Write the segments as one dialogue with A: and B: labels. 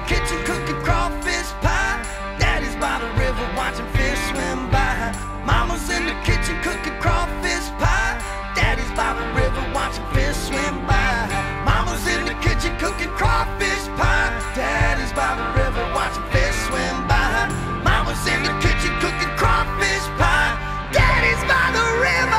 A: kitchen cooking crawfish pie. Daddy's by the river watching fish swim by. Mama's in the kitchen cooking crawfish pie. Daddy's by the river watching fish swim by. Mama's in the kitchen cooking crawfish pie. Daddy's by the river watching fish swim by. Mama's in the kitchen cooking crawfish pie. Daddy's by the river.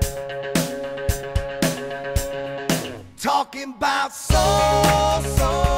A: Talking about soul, soul.